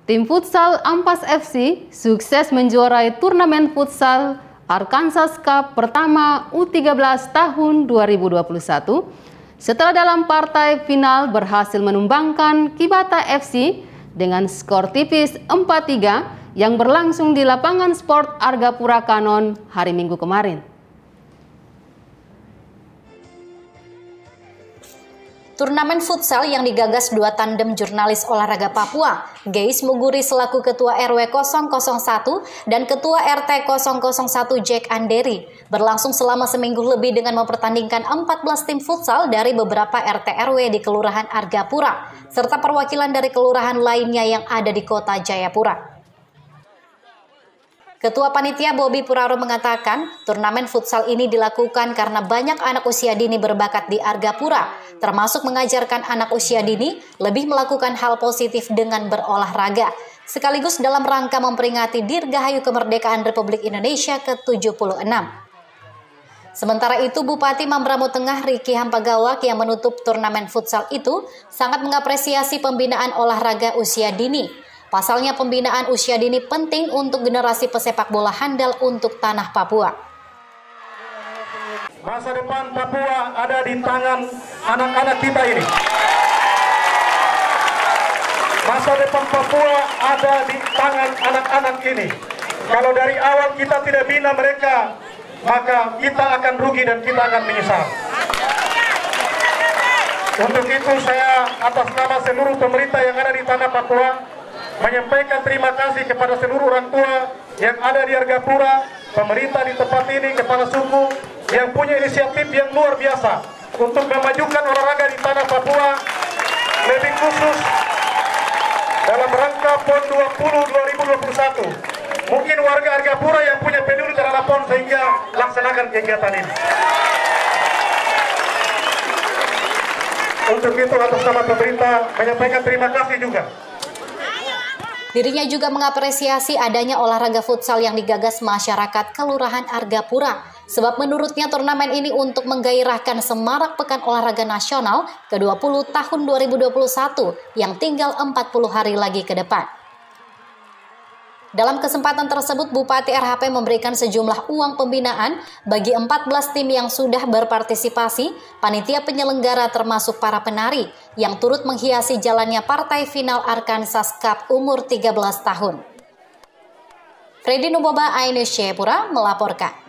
Tim futsal Ampas FC sukses menjuarai turnamen futsal Arkansas Cup pertama U13 tahun 2021 setelah dalam partai final berhasil menumbangkan Kibata FC dengan skor tipis 4-3 yang berlangsung di lapangan sport Argapura Kanon hari Minggu kemarin. Turnamen futsal yang digagas dua tandem jurnalis olahraga Papua, Geis Muguri selaku Ketua RW 001 dan Ketua RT 001 Jack Anderi, berlangsung selama seminggu lebih dengan mempertandingkan 14 tim futsal dari beberapa RT RW di Kelurahan Argapura, serta perwakilan dari kelurahan lainnya yang ada di Kota Jayapura. Ketua Panitia Bobby Puraro mengatakan, turnamen futsal ini dilakukan karena banyak anak usia dini berbakat di Argapura, termasuk mengajarkan anak usia dini lebih melakukan hal positif dengan berolahraga, sekaligus dalam rangka memperingati Dirgahayu Kemerdekaan Republik Indonesia ke-76. Sementara itu, Bupati Mambramo Tengah Riki Hampagawak yang menutup turnamen futsal itu sangat mengapresiasi pembinaan olahraga usia dini. Pasalnya pembinaan usia dini penting untuk generasi pesepak bola handal untuk tanah Papua. Masa depan Papua ada di tangan anak-anak kita ini. Masa depan Papua ada di tangan anak-anak ini. Kalau dari awal kita tidak bina mereka, maka kita akan rugi dan kita akan menyesal. Untuk itu saya atas nama seluruh pemerintah yang ada di tanah Papua menyampaikan terima kasih kepada seluruh orang tua yang ada di Argapura, pemerintah di tempat ini, kepala suku yang punya inisiatif yang luar biasa untuk memajukan olahraga di tanah Papua, lebih khusus dalam rangka PON 20 2021. Mungkin warga Argapura yang punya peduli terhadap PON sehingga laksanakan kegiatan ini. Untuk itu atas nama pemerintah menyampaikan terima kasih juga. Dirinya juga mengapresiasi adanya olahraga futsal yang digagas masyarakat Kelurahan Argapura, sebab menurutnya turnamen ini untuk menggairahkan semarak Pekan Olahraga Nasional ke-20 tahun 2021 yang tinggal 40 hari lagi ke depan. Dalam kesempatan tersebut, Bupati RHP memberikan sejumlah uang pembinaan bagi 14 tim yang sudah berpartisipasi, panitia penyelenggara termasuk para penari yang turut menghiasi jalannya partai final Arkansas Cup umur 13 tahun. Freddy Nuboba, iNews Jayapura melaporkan.